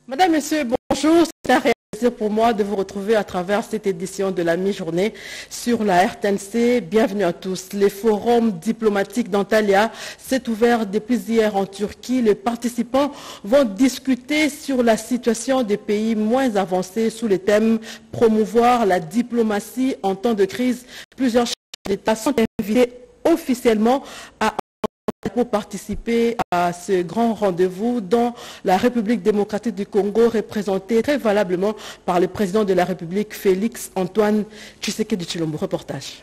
Madame, Monsieur, bonjour. C'est un plaisir pour moi de vous retrouver à travers cette édition de la mi-journée sur la RTNC. Bienvenue à tous. Les forums diplomatiques d'Antalya s'est ouvert depuis hier en Turquie. Les participants vont discuter sur la situation des pays moins avancés sous les thèmes promouvoir la diplomatie en temps de crise. Plusieurs chefs d'État sont invités officiellement pour participer à ce grand rendez-vous dans la République démocratique du Congo, représentée très valablement par le président de la République, Félix Antoine Tshisekedi Tshilombo. Reportage.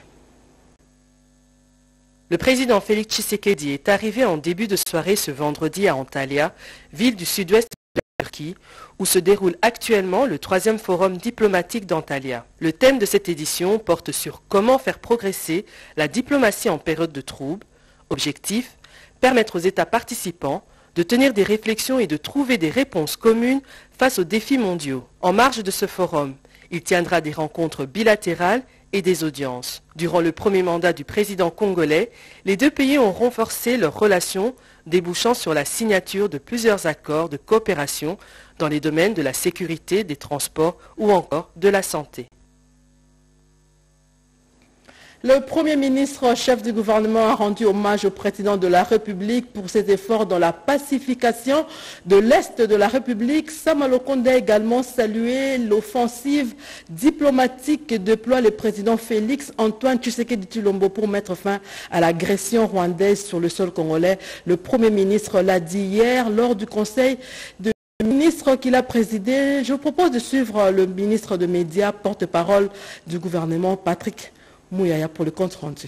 Le président Félix Tshisekedi est arrivé en début de soirée ce vendredi à Antalya, ville du sud-ouest de la Turquie, où se déroule actuellement le 3e forum diplomatique d'Antalya. Le thème de cette édition porte sur comment faire progresser la diplomatie en période de troubles. Objectif, permettre aux États participants de tenir des réflexions et de trouver des réponses communes face aux défis mondiaux. En marge de ce forum, il tiendra des rencontres bilatérales et des audiences. Durant le premier mandat du président congolais, les deux pays ont renforcé leurs relations, débouchant sur la signature de plusieurs accords de coopération dans les domaines de la sécurité, des transports ou encore de la santé. Le Premier ministre, chef du gouvernement, a rendu hommage au président de la République pour ses efforts dans la pacification de l'Est de la République. Sama Lukonde a également salué l'offensive diplomatique que déploie le président Félix Antoine Tshisekedi Tshilombo pour mettre fin à l'agression rwandaise sur le sol congolais. Le Premier ministre l'a dit hier lors du conseil de ministre qu'il a présidé. Je vous propose de suivre le ministre de Médias, porte-parole du gouvernement, Patrick Mouyaya, pour le compte rendu.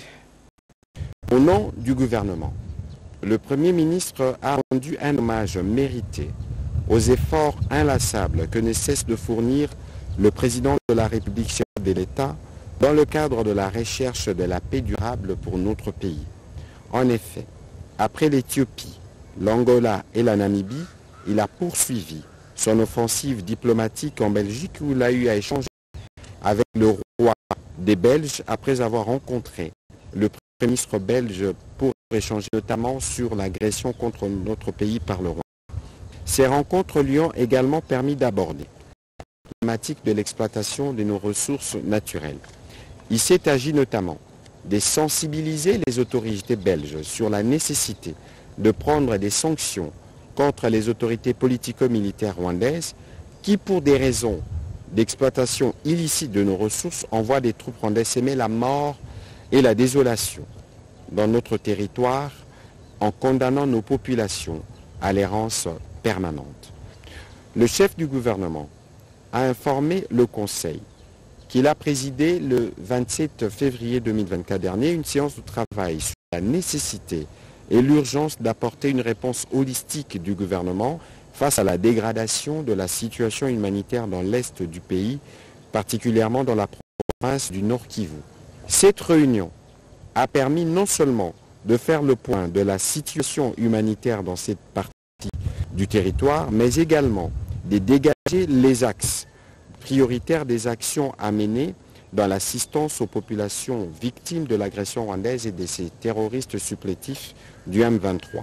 Au nom du gouvernement, le Premier ministre a rendu un hommage mérité aux efforts inlassables que ne cesse de fournir le président de la République, chef de l'État, dans le cadre de la recherche de la paix durable pour notre pays. En effet, après l'Éthiopie, l'Angola et la Namibie, il a poursuivi son offensive diplomatique en Belgique où il a eu à échanger avec le roi des Belges après avoir rencontré le Premier ministre belge pour échanger notamment sur l'agression contre notre pays par le Rwanda. Ces rencontres lui ont également permis d'aborder la thématique de l'exploitation de nos ressources naturelles. Il s'est agi notamment de sensibiliser les autorités belges sur la nécessité de prendre des sanctions contre les autorités politico-militaires rwandaises qui, pour des raisons d'exploitation illicite de nos ressources, envoie des troupes rwandaises semer la mort et la désolation dans notre territoire en condamnant nos populations à l'errance permanente. Le chef du gouvernement a informé le Conseil qu'il a présidé le 27 février 2024 dernier une séance de travail sur la nécessité et l'urgence d'apporter une réponse holistique du gouvernement face à la dégradation de la situation humanitaire dans l'est du pays, particulièrement dans la province du Nord Kivu. Cette réunion a permis non seulement de faire le point de la situation humanitaire dans cette partie du territoire, mais également de dégager les axes prioritaires des actions à mener dans l'assistance aux populations victimes de l'agression rwandaise et de ces terroristes supplétifs du M23.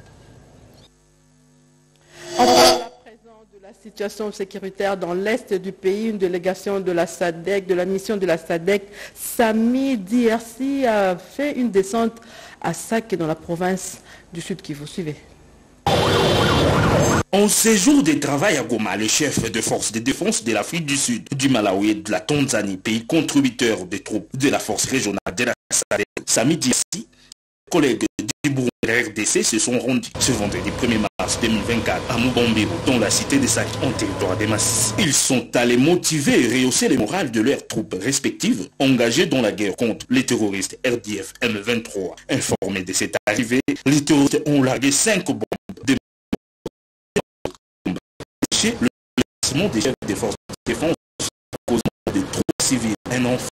La situation sécuritaire dans l'est du pays, une délégation de la SADC, de la mission de la SADC, Sami DRC, a fait une descente à Sac dans la province du Sud Kivu. Suivez. En séjour de travail à Goma, le chef de force de défense de l'Afrique du Sud, du Malawi et de la Tanzanie, pays contributeur des troupes de la force régionale de la SADC, Sami DRC, collègues du Burundi et de la RDC se sont rendus ce vendredi 1er mars 2024 à Mugombero, dans la cité de Sac, en territoire des Massis. Ils sont allés motiver et rehausser les morales de leurs troupes respectives engagées dans la guerre contre les terroristes RDF M23. Informés de cette arrivée, les terroristes ont largué 5 bombes de le placement des chefs des forces de défense causant de troubles civils. Un enfant.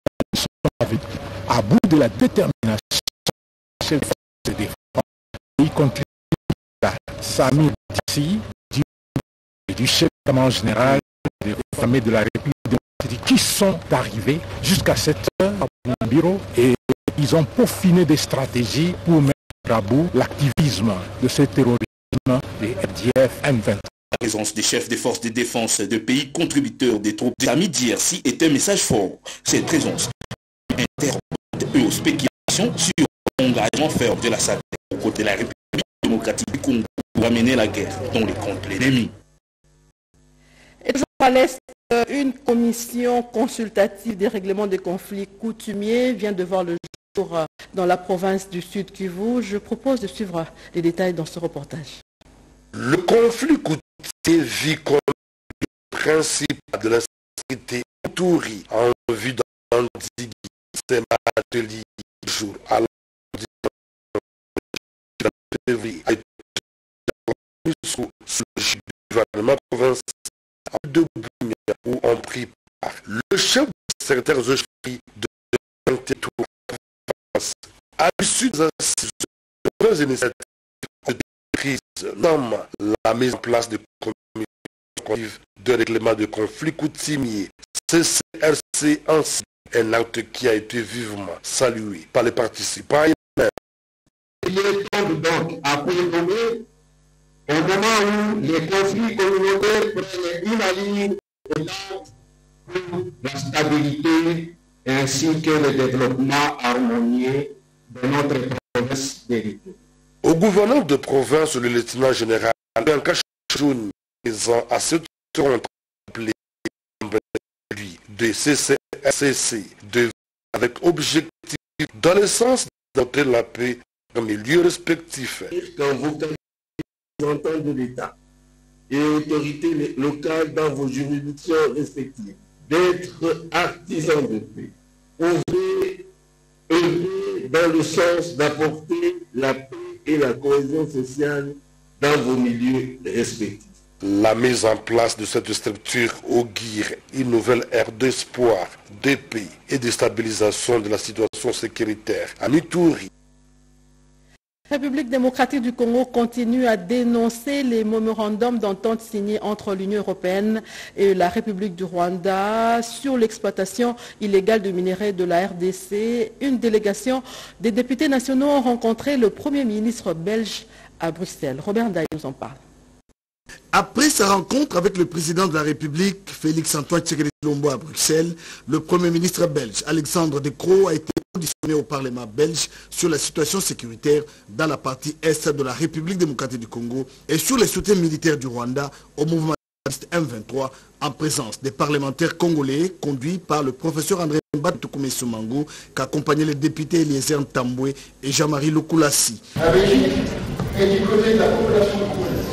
À bout de la détermination, chef de forces de défense, il contribue à Sami d'ici, du chef d'état général des armées de la République démocratique qui sont arrivés jusqu'à cette heure au bureau et ils ont peaufiné des stratégies pour mettre à bout l'activisme de ce terrorisme des RDF M23. La présence des chefs des forces de défense de pays contributeurs des troupes d'Ami DRC est un message fort. Cette présence interpelle aux spéculations sur l'engagement ferme de la SADC aux côtés de la République démocratique du Congo pour amener la guerre dans les comptes l'ennemi. Et toujours à l'Est, une commission consultative des règlements des conflits coutumiers vient de voir le jour dans la province du Sud Kivu. Je propose de suivre les détails dans ce reportage. Le conflit coutumier vit comme le principe de la sécurité Touri en vue d'endiguer ces ateliers jour à la février a été sous le gouvernement provincial de Bounia où ont pris part le chef du secrétaire de territoire à l'issue des initiatives de crise, nomme la mise en place de commissions de règlement de conflits coutumiers, CCRC, ainsi un acte qui a été vivement salué par les participants. Il est temps donc à prénommer au moment où les conflits communautaires prennent une allure pour la stabilité ainsi que le développement harmonieux de notre province d'héritier. Au gouverneur de province, le lieutenant général Bianca Choun, présent à cette rencontre appelée de CCRCC, avec objectif dans le sens d'adopter la paix dans les lieux respectifs. Quand vous représentants de l'État et autorités locales dans vos juridictions respectives, d'être artisans de paix, ouvrez œuvrer dans le sens d'apporter la paix et la cohésion sociale dans vos milieux respectifs. La mise en place de cette structure augure une nouvelle ère d'espoir, de paix et de stabilisation de la situation sécuritaire à Ituri. La République démocratique du Congo continue à dénoncer les mémorandums d'entente signés entre l'Union européenne et la République du Rwanda sur l'exploitation illégale de minerais de la RDC. Une délégation des députés nationaux a rencontré le Premier ministre belge à Bruxelles. Robert Ndaye nous en parle. Après sa rencontre avec le président de la République, Félix-Antoine Tshisekedi Tshilombo à Bruxelles, le Premier ministre belge, Alexandre De Croo, a été auditionné au Parlement belge sur la situation sécuritaire dans la partie est de la République démocratique du Congo et sur les soutiens militaires du Rwanda au mouvement M23 en présence des parlementaires congolais conduits par le professeur André Mbatoukoume Soumango qu'accompagnaient les députés Eliezer Ntambwe et Jean-Marie Lukulassi. La Belgique est du côté de la population congolaise.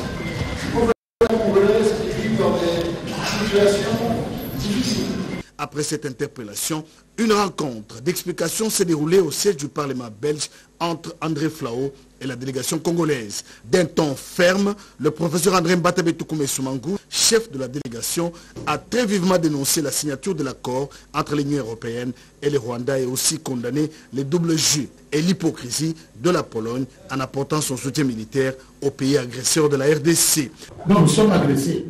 Qui vivent dans des situations difficiles. Après cette interpellation, une rencontre d'explication s'est déroulée au siège du Parlement belge entre André Flao et la délégation congolaise. D'un ton ferme, le professeur André Mbatoukoume Soumango, chef de la délégation, a très vivement dénoncé la signature de l'accord entre l'Union européenne et le Rwanda et aussi condamné les doubles jeux et l'hypocrisie de la Pologne en apportant son soutien militaire au pays agresseur de la RDC. Non, nous sommes agressés.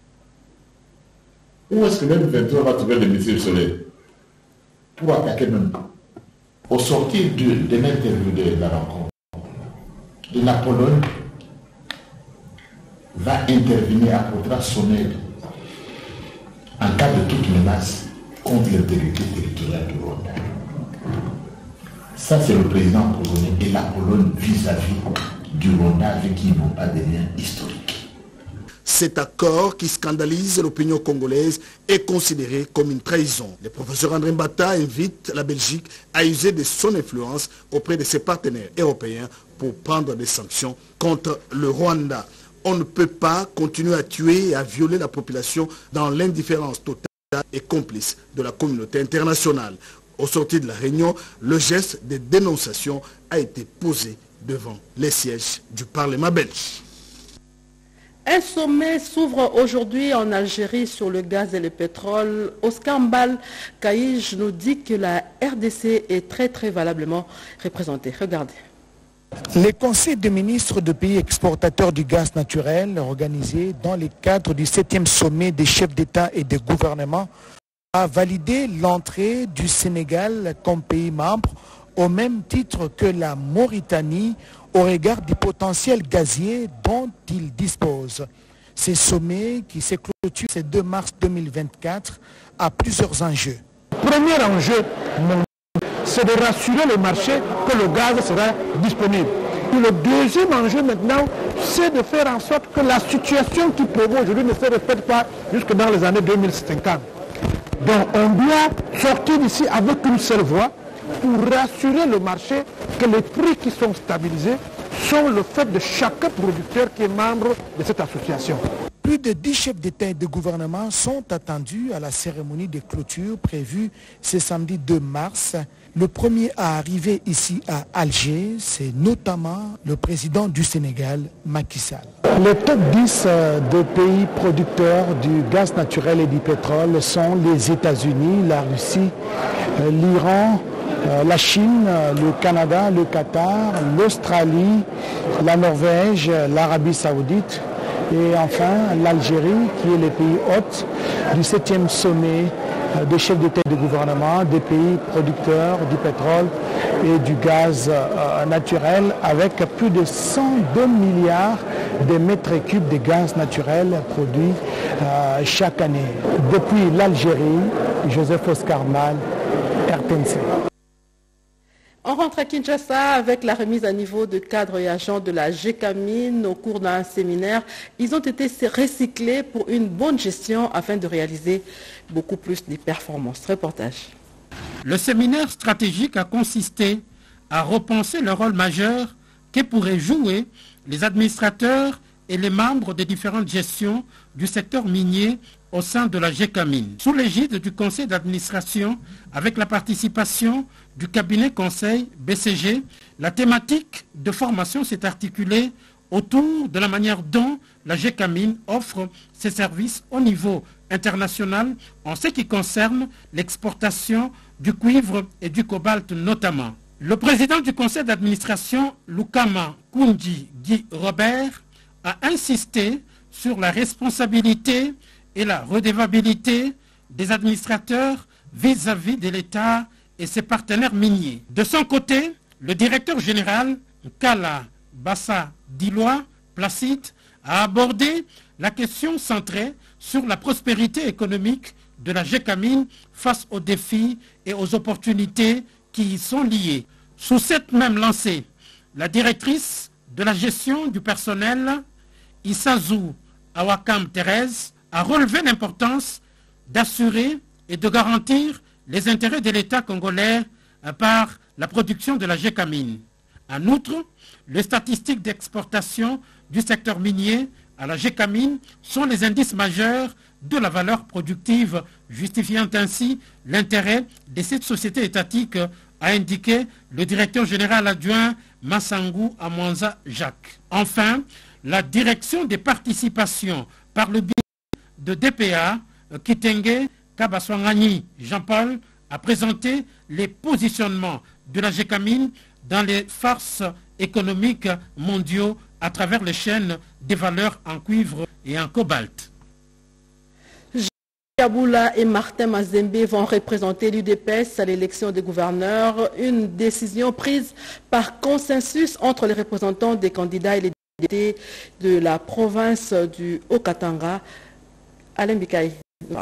Où est-ce que même 23 va trouver des missiles solaires pour attaquer même? Au sortir de l'interview de la rencontre, la Pologne va intervenir, apportera son aide en cas de toute menace contre l'intégrité territoriale du Rwanda. Ça, c'est le président polonais et la Pologne vis-à-vis du Rwanda avec qui ils n'ont pas de liens historiques. Cet accord qui scandalise l'opinion congolaise est considéré comme une trahison. Le professeur André Mbata invite la Belgique à user de son influence auprès de ses partenaires européens pour prendre des sanctions contre le Rwanda. On ne peut pas continuer à tuer et à violer la population dans l'indifférence totale et complice de la communauté internationale. Au sortir de la réunion, le geste de dénonciation a été posé devant les sièges du Parlement belge. Un sommet s'ouvre aujourd'hui en Algérie sur le gaz et le pétrole. Oscar Mbal Kaïj nous dit que la RDC est très valablement représentée. Regardez. Les conseils de ministres de pays exportateurs du gaz naturel organisés dans le cadre du 7e sommet des chefs d'État et de gouvernement a validé l'entrée du Sénégal comme pays membre au même titre que la Mauritanie au regard du potentiel gazier dont il dispose. Ce sommet qui s'est clôturé ce 2 mars 2024 a plusieurs enjeux. Le premier enjeu, c'est de rassurer le marché que le gaz sera disponible. Et le deuxième enjeu maintenant, c'est de faire en sorte que la situation qui prévaut aujourd'hui ne se répète pas jusque dans les années 2050. Donc on doit sortir d'ici avec une seule voix pour rassurer le marché que les prix qui sont stabilisés sont le fait de chaque producteur qui est membre de cette association. Plus de 10 chefs d'État et de gouvernement sont attendus à la cérémonie de clôture prévue ce samedi 2 mars. Le premier à arriver ici à Alger, c'est notamment le président du Sénégal, Macky Sall. Les top 10 des pays producteurs du gaz naturel et du pétrole sont les États-Unis, la Russie, l'Iran, la Chine, le Canada, le Qatar, l'Australie, la Norvège, l'Arabie Saoudite et enfin l'Algérie qui est le pays hôte du 7e sommet des chefs d'État et de gouvernement des pays producteurs du pétrole et du gaz naturel avec plus de 102 milliards de mètres cubes de gaz naturel produits chaque année. Depuis l'Algérie, Joseph Oscar Mal, RTNC. On rentre à Kinshasa avec la remise à niveau de cadres et agents de la GECAMIN au cours d'un séminaire. Ils ont été recyclés pour une bonne gestion afin de réaliser beaucoup plus de performances. Reportage. Le séminaire stratégique a consisté à repenser le rôle majeur que pourraient jouer les administrateurs et les membres des différentes gestions du secteur minier au sein de la GECAMIN. Sous l'égide du conseil d'administration, avec la participation du cabinet conseil BCG, la thématique de formation s'est articulée autour de la manière dont la GECAMIN offre ses services au niveau international en ce qui concerne l'exportation du cuivre et du cobalt notamment. Le président du conseil d'administration, Lukama Kundi Guy Robert, a insisté sur la responsabilité et la redevabilité des administrateurs vis-à-vis de l'État et ses partenaires miniers. De son côté, le directeur général, Kala Bassa Diloa Placide, a abordé la question centrée sur la prospérité économique de la GECAMIN face aux défis et aux opportunités qui y sont liées. Sous cette même lancée, la directrice de la gestion du personnel, Issazou Awakam Thérèse, a relevé l'importance d'assurer et de garantir les intérêts de l'État congolais par la production de la GECAMIN. En outre, les statistiques d'exportation du secteur minier à la GECAMIN sont les indices majeurs de la valeur productive, justifiant ainsi l'intérêt de cette société étatique, a indiqué le directeur général adjoint Massangou Amwanza Jacques. Enfin, la direction des participations par le biais de DPA, Kitenge Kabaswangani Jean-Paul, a présenté les positionnements de la GECAMIN dans les forces économiques mondiaux à travers les chaînes des valeurs en cuivre et en cobalt. Kaboula et Martin Mazembe vont représenter l'UDPS à l'élection des gouverneurs, une décision prise par consensus entre les représentants des candidats et les députés de la province du Haut-Katanga. Alain Bikaï.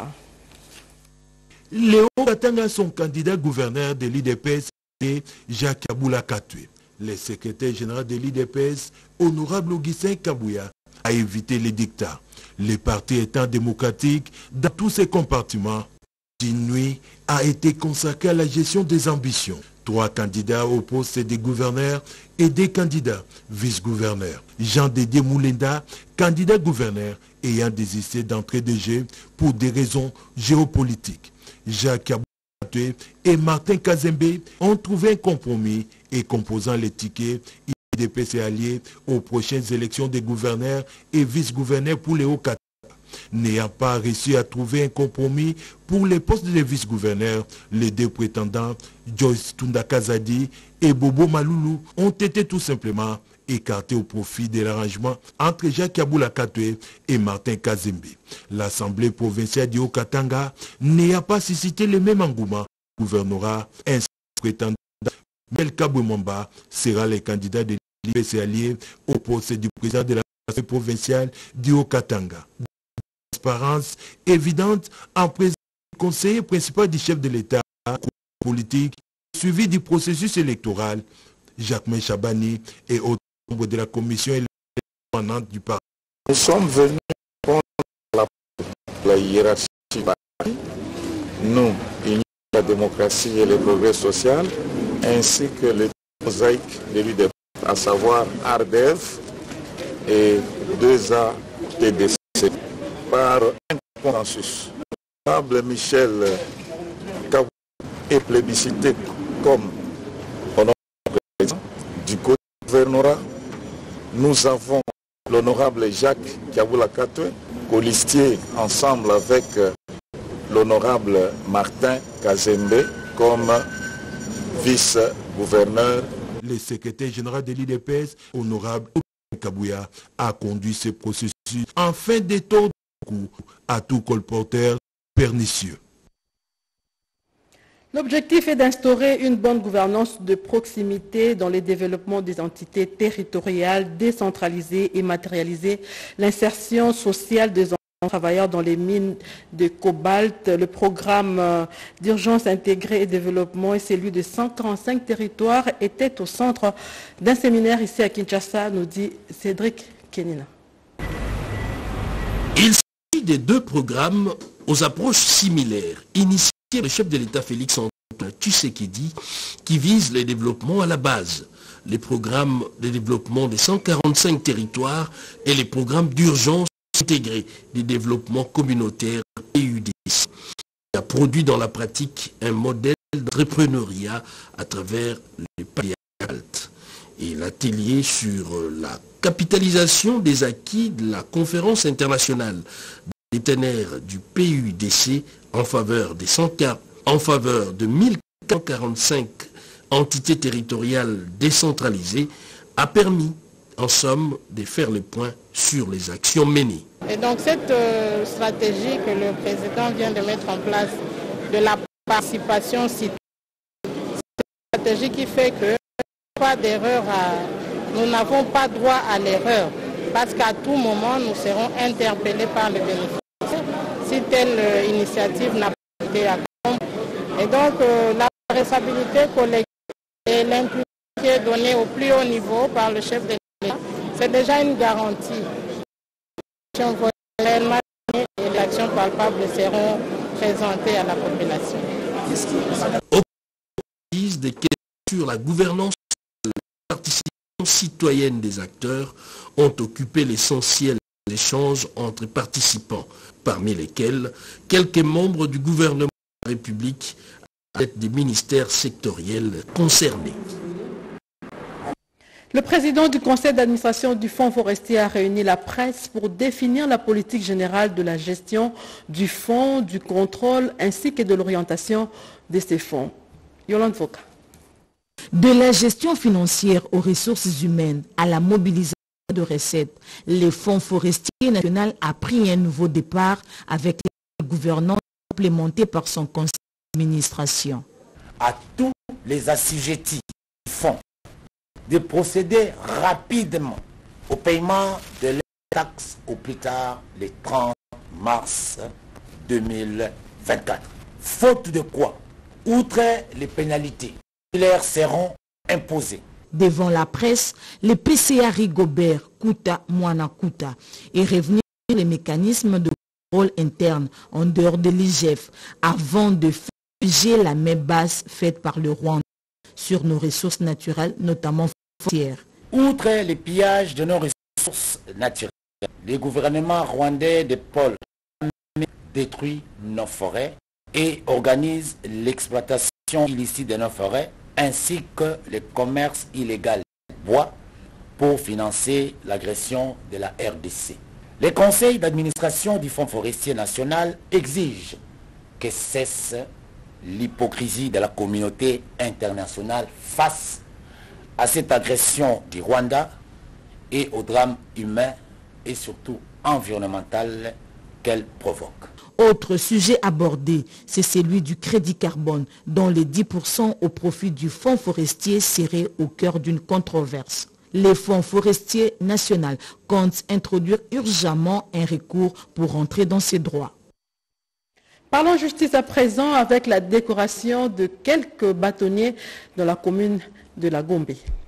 Les Haut-Katanga sont candidats gouverneurs de l'UDPS et Jacques Kaboula Katwe. Le secrétaire général de l'UDPS, honorable Augustin Kabouya, a évité les dictats. Le parti étant démocratique, dans tous ses compartiments, une nuit a été consacrée à la gestion des ambitions. 3 candidats au poste des gouverneurs et des candidats vice-gouverneurs. Jean-Dédé Moulenda, candidat gouverneur, ayant désisté d'entrer de jeu pour des raisons géopolitiques. Jacques Kabouya et Martin Kazembe ont trouvé un compromis et composant les tickets UDPS alliés aux prochaines élections des gouverneurs et vice-gouverneurs pour les Hauts-Katanga. N'ayant pas réussi à trouver un compromis pour les postes de vice-gouverneurs, les 2 prétendants, Joyce Tunda-Kazadi et Bobo Maloulou, ont été tout simplement écartés au profit de l'arrangement entre Jacques Kaboula Katwe et Martin Kazembe. L'Assemblée provinciale du Haut-Katanga n'ayant pas suscité le même engouement, le gouvernorat, un prétendant, Belka Bouemamba, sera le candidat de l'UDPS allié au poste du président de la provinciale du Haut-Katanga. Transparence évidente en présence du conseiller principal du chef de l'État politique, suivi du processus électoral, Jacquemain Chabani et autres membres de la commission électorale du Parlement. Nous sommes venus répondre à la hiérarchie. Nous, Union de la démocratie et le progrès social, ainsi que les mosaïques de l'UDP, à savoir ARDEV et 2A TDC, par un consensus. L'honorable Michel Kabou est plébiscité comme honorable président du côté du gouvernorat. Nous avons l'honorable Jacques Kaboula Katwe, colistier ensemble avec l'honorable Martin Kazembe comme vice-gouverneur. Le secrétaire général de l'IDPS, honorable Kabouya, a conduit ce processus en fin d'étendre à tout colporteur pernicieux. L'objectif est d'instaurer une bonne gouvernance de proximité dans le développement des entités territoriales décentralisées et matérialiser l'insertion sociale des travailleurs dans les mines de cobalt. Le programme d'urgence intégrée et développement et celui de 145 territoires était au centre d'un séminaire ici à Kinshasa, nous dit Cédric Kenina. Il s'agit des deux programmes aux approches similaires, initiés par le chef de l'État Félix Antoine Tshisekedi, qui visent le développement à la base, les programmes de développement des 145 territoires et les programmes d'urgence intégrés du développement communautaire PUDC. Il a produit dans la pratique un modèle d'entrepreneuriat à travers les paliers altes. Et l'atelier sur la capitalisation des acquis de la conférence internationale des partenaires du PUDC en faveur de 1145 entités territoriales décentralisées a permis, en somme, de faire le point sur les actions menées. Et donc cette stratégie que le président vient de mettre en place de la participation citoyenne, c'est une stratégie qui fait que pas d'erreur, nous n'avons pas droit à l'erreur, parce qu'à tout moment nous serons interpellés par le bénéficiaire si telle initiative n'a pas été accomplie. Et donc la responsabilité collective et l'impulsion qui est donnée au plus haut niveau par le chef de l'État, c'est déjà une garantie. Et l'action palpable seront présentées à la population. Des questions sur la gouvernance et la participation citoyenne des acteurs ont occupé l'essentiel des échanges entre participants, parmi lesquels quelques membres du gouvernement de la République à la tête des ministères sectoriels concernés. Le président du conseil d'administration du Fonds forestier a réuni la presse pour définir la politique générale de la gestion du fonds, du contrôle ainsi que de l'orientation de ces fonds. Yolande Voka. De la gestion financière aux ressources humaines à la mobilisation de recettes, le Fonds forestier national a pris un nouveau départ avec la gouvernance implémentée par son conseil d'administration. À tous les assujettis du fonds de procéder rapidement au paiement de leurs taxes au plus tard le 30 mars 2024. Faute de quoi, outre les pénalités qui leur seront imposées. Devant la presse, le PCA Rigobert Kouta Mwana Kouta est revenu sur les mécanismes de contrôle interne en dehors de l'IGF avant de figer la main basse faite par le Rwanda sur nos ressources naturelles, notamment forestières. Outre les pillages de nos ressources naturelles, le gouvernement rwandais de Paul détruit nos forêts et organise l'exploitation illicite de nos forêts ainsi que le commerce illégal de bois pour financer l'agression de la RDC. Le conseil d'administration du Fonds forestier national exige que cesse l'hypocrisie de la communauté internationale face à cette agression du Rwanda et au drame humain et surtout environnemental qu'elle provoque. Autre sujet abordé, c'est celui du crédit carbone, dont les 10% au profit du fonds forestier seraient au cœur d'une controverse. Les fonds forestiers nationaux comptent introduire urgemment un recours pour rentrer dans ces droits. Parlons justice à présent avec la décoration de quelques bâtonniers dans la commune de la Gombe.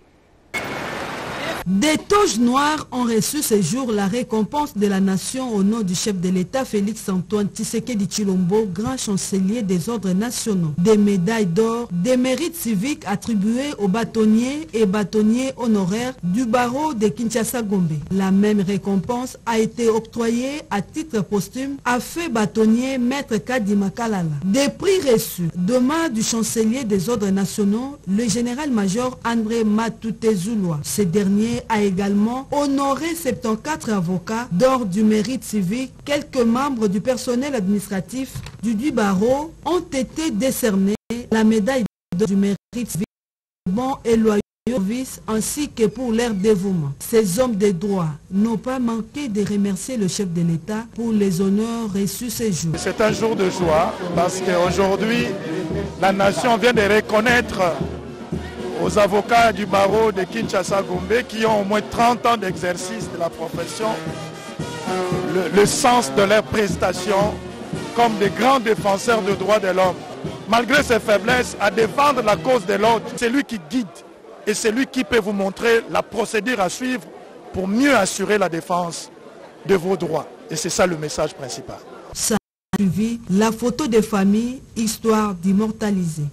Des toges noires ont reçu ce jour la récompense de la nation au nom du chef de l'État Félix-Antoine Tshisekedi Tshilombo, grand chancelier des ordres nationaux. Des médailles d'or, des mérites civiques attribués aux bâtonniers et bâtonniers honoraires du barreau de Kinshasa-Gombe. La même récompense a été octroyée à titre posthume à fait bâtonnier Maître Kadima Kalala. Des prix reçus demain du chancelier des ordres nationaux, le général-major André Matute-Zouloua. Ce dernier a également honoré 74 avocats d'ordre du mérite civique. Quelques membres du personnel administratif du barreau ont été décernés la médaille d'or du mérite civique bon et loyaux service ainsi que pour leur dévouement. Ces hommes de droit n'ont pas manqué de remercier le chef de l'État pour les honneurs reçus ce jour. C'est un jour de joie parce qu'aujourd'hui, la nation vient de reconnaître aux avocats du barreau de Kinshasa-Gombe qui ont au moins 30 ans d'exercice de la profession, le sens de leurs prestations comme des grands défenseurs des droits de l'homme. Malgré ses faiblesses, à défendre la cause de l'autre, c'est lui qui guide et c'est lui qui peut vous montrer la procédure à suivre pour mieux assurer la défense de vos droits. Et c'est ça le message principal. Ça a suivi la photo de famille, histoire d'immortaliser.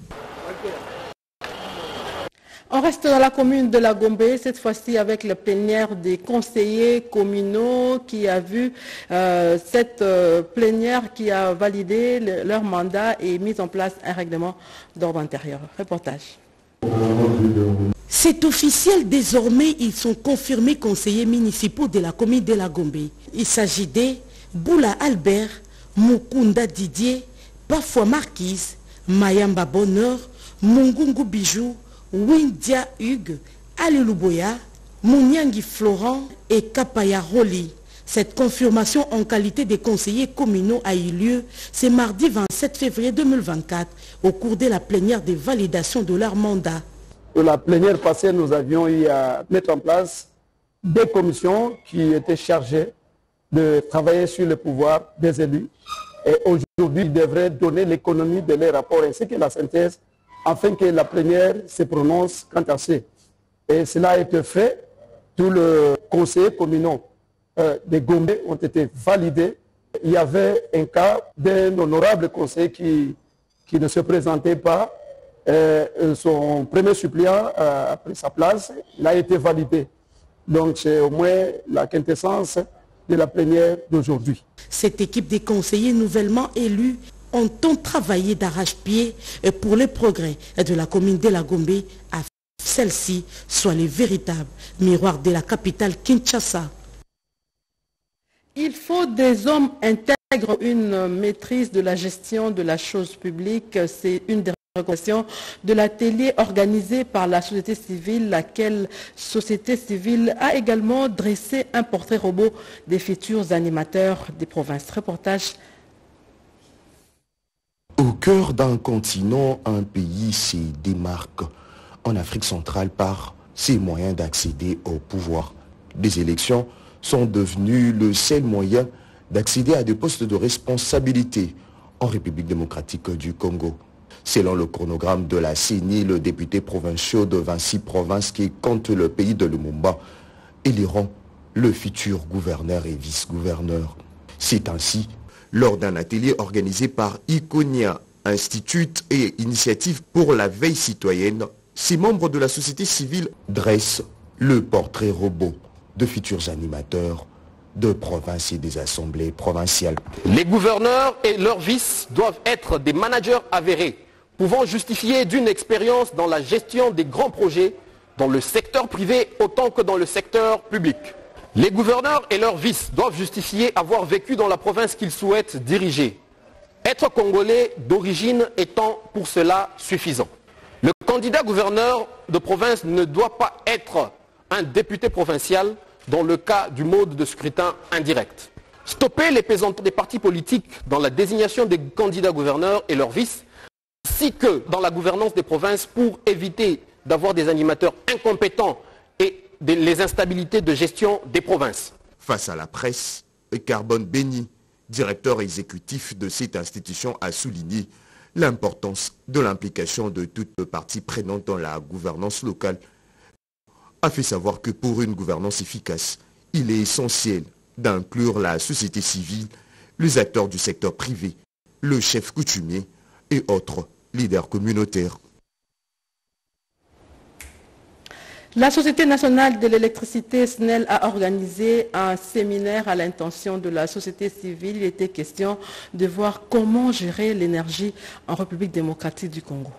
On reste dans la commune de la Gombe, cette fois-ci avec la plénière des conseillers communaux qui a vu cette plénière qui a validé leur mandat et mis en place un règlement d'ordre intérieur. Reportage. C'est officiel désormais, ils sont confirmés conseillers municipaux de la commune de la Gombe. Il s'agit de Boula Albert, Mukunda Didier, Bafwa Marquise, Mayamba Bonheur, Mungungu Bijou, Windia Hugues, Ali Luboya, Mouniangi Florent et Kapaya Roli. Cette confirmation en qualité de conseillers communaux a eu lieu ce mardi 27 février 2024 au cours de la plénière de validation de leur mandat. Pour la plénière passée, nous avions eu à mettre en place des commissions qui étaient chargées de travailler sur le pouvoir des élus. Et aujourd'hui, ils devraient donner l'économie de leurs rapports ainsi que la synthèse afin que la plénière se prononce quant à ça. Et cela a été fait. Tous les conseillers communaux de Gombe ont été validés. Il y avait un cas d'un honorable conseiller qui ne se présentait pas. Son premier suppléant a pris sa place. Il a été validé. Donc c'est au moins la quintessence de la plénière d'aujourd'hui. Cette équipe des conseillers nouvellement élus ont travaillé d'arrache-pied pour le progrès de la commune de la Gombe afin que celle-ci soit le véritable miroir de la capitale Kinshasa. Il faut des hommes intègres, une maîtrise de la gestion de la chose publique. C'est une des recommandations de l'atelier organisé par la société civile, laquelle société civile a également dressé un portrait robot des futurs animateurs des provinces. Reportage. Au cœur d'un continent, un pays se démarque en Afrique centrale par ses moyens d'accéder au pouvoir. Des élections sont devenues le seul moyen d'accéder à des postes de responsabilité en République démocratique du Congo. Selon le chronogramme de la CENI, le député provincial de 26 provinces qui compte le pays de Lumumba éliront le futur gouverneur et vice-gouverneur. C'est ainsi lors d'un atelier organisé par Iconia, Institut et Initiative pour la veille citoyenne, ces membres de la société civile dressent le portrait robot de futurs animateurs de provinces et des assemblées provinciales. Les gouverneurs et leurs vices doivent être des managers avérés, pouvant justifier d'une expérience dans la gestion des grands projets dans le secteur privé autant que dans le secteur public. Les gouverneurs et leurs vices doivent justifier avoir vécu dans la province qu'ils souhaitent diriger. Être congolais d'origine étant pour cela suffisant. Le candidat gouverneur de province ne doit pas être un député provincial dans le cas du mode de scrutin indirect. Stopper les plaisanteries des partis politiques dans la désignation des candidats gouverneurs et leurs vices, ainsi que dans la gouvernance des provinces pour éviter d'avoir des animateurs incompétents et les instabilités de gestion des provinces. Face à la presse, Carbone Béni, directeur exécutif de cette institution, a souligné l'importance de l'implication de toutes parties prenantes dans la gouvernance locale. A fait savoir que pour une gouvernance efficace, il est essentiel d'inclure la société civile, les acteurs du secteur privé, le chef coutumier et autres leaders communautaires. La Société nationale de l'électricité SNEL a organisé un séminaire à l'intention de la société civile. Il était question de voir comment gérer l'énergie en République démocratique du Congo.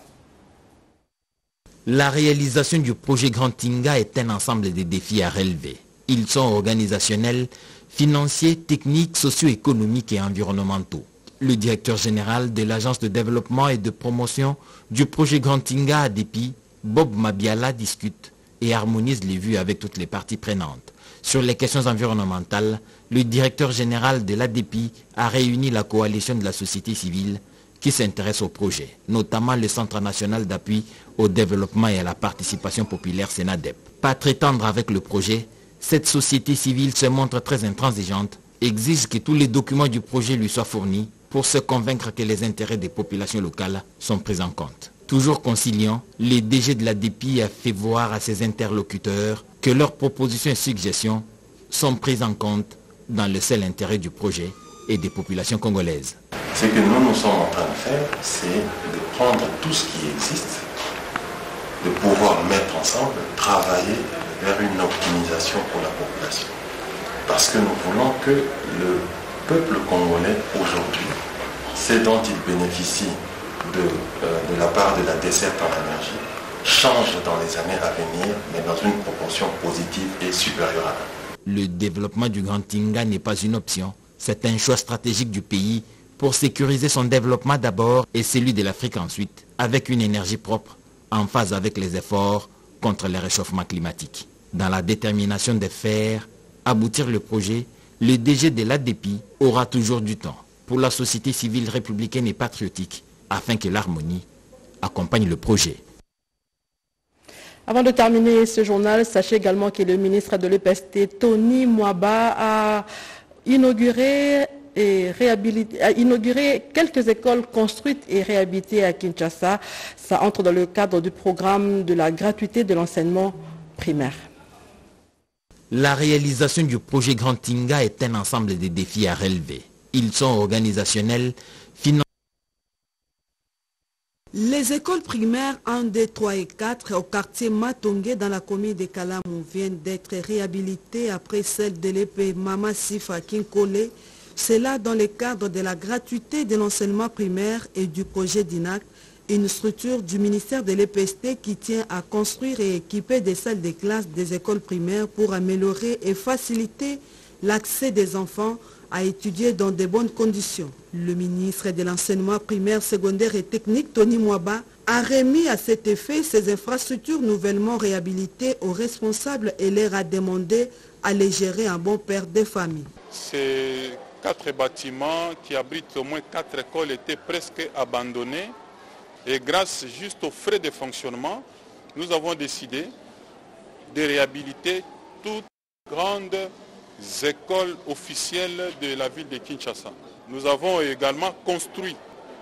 La réalisation du projet Grand Tinga est un ensemble de défis à relever. Ils sont organisationnels, financiers, techniques, socio-économiques et environnementaux. Le directeur général de l'Agence de développement et de promotion du projet Grand Tinga à Dépit, Bob Mabiala, discute et harmonise les vues avec toutes les parties prenantes. Sur les questions environnementales, le directeur général de l'ADEPI a réuni la coalition de la société civile qui s'intéresse au projet, notamment le Centre national d'appui au développement et à la participation populaire SENADEP. Pas très tendre avec le projet, cette société civile se montre très intransigeante, exige que tous les documents du projet lui soient fournis pour se convaincre que les intérêts des populations locales sont pris en compte. Toujours conciliant, le DG de la DEPI a fait voir à ses interlocuteurs que leurs propositions et suggestions sont prises en compte dans le seul intérêt du projet et des populations congolaises. Ce que nous sommes en train de faire, c'est de prendre tout ce qui existe, de pouvoir mettre ensemble, travailler vers une optimisation pour la population. Parce que nous voulons que le peuple congolais aujourd'hui, ce dont il bénéficie de la part de la desserte en énergie, change dans les années à venir, mais dans une proportion positive et supérieure à la. Le développement du Grand Tinga n'est pas une option, c'est un choix stratégique du pays pour sécuriser son développement d'abord et celui de l'Afrique ensuite, avec une énergie propre, en phase avec les efforts contre le réchauffement climatique. Dans la détermination de faire aboutir le projet, le DG de l'ADEPI aura toujours du temps pour la société civile républicaine et patriotique afin que l'harmonie accompagne le projet. Avant de terminer ce journal, sachez également que le ministre de l'EPST, Tony Mwaba, a inauguré quelques écoles construites et réhabilitées à Kinshasa. Ça entre dans le cadre du programme de la gratuité de l'enseignement primaire. La réalisation du projet Grand Tinga est un ensemble de défis à relever. Ils sont organisationnels, financiers. Les écoles primaires 1, 2, 3 et 4 au quartier Matongé dans la commune de Kalamou viennent d'être réhabilitées après celle de l'épée Mama Sifa Kinkole. C'est là dans le cadre de la gratuité de l'enseignement primaire et du projet d'INAC, une structure du ministère de l'EPST qui tient à construire et équiper des salles de classe des écoles primaires pour améliorer et faciliter l'accès des enfants à étudier dans de bonnes conditions. Le ministre de l'enseignement primaire, secondaire et technique, Tony Mwaba, a remis à cet effet ces infrastructures nouvellement réhabilitées aux responsables et leur a demandé à les gérer en bon père de famille. Ces 4 bâtiments qui abritent au moins 4 écoles étaient presque abandonnés et grâce juste aux frais de fonctionnement, nous avons décidé de réhabiliter toutes les grandes écoles officielles de la ville de Kinshasa. Nous avons également construit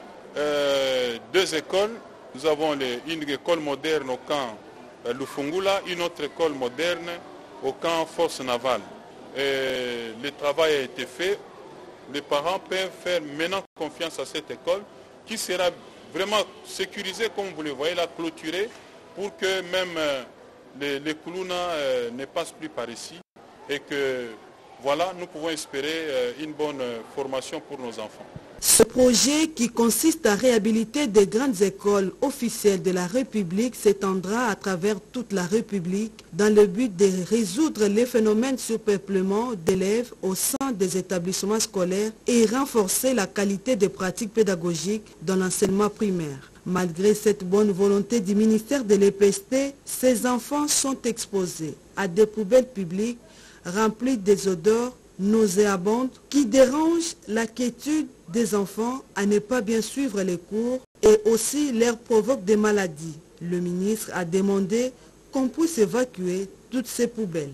2 écoles. Nous avons une école moderne au camp Lufungula, une autre école moderne au camp Force Navale. Le travail a été fait. Les parents peuvent faire maintenant confiance à cette école qui sera vraiment sécurisée, comme vous le voyez là, clôturée, pour que même les Kuluna ne passent plus par ici et que voilà, nous pouvons espérer une bonne formation pour nos enfants. Ce projet qui consiste à réhabiliter des grandes écoles officielles de la République s'étendra à travers toute la République dans le but de résoudre les phénomènes de surpeuplement d'élèves au sein des établissements scolaires et renforcer la qualité des pratiques pédagogiques dans l'enseignement primaire. Malgré cette bonne volonté du ministère de l'EPST, ces enfants sont exposés à des poubelles publiques remplies des odeurs nauséabondes qui dérangent la quiétude des enfants à ne pas bien suivre les cours et aussi leur provoquent des maladies. Le ministre a demandé qu'on puisse évacuer toutes ces poubelles.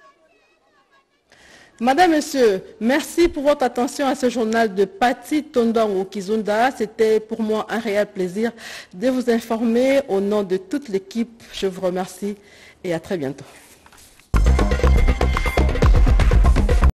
Madame, Monsieur, merci pour votre attention à ce journal de Pati Tondongo Kizunda. C'était pour moi un réel plaisir de vous informer au nom de toute l'équipe. Je vous remercie et à très bientôt.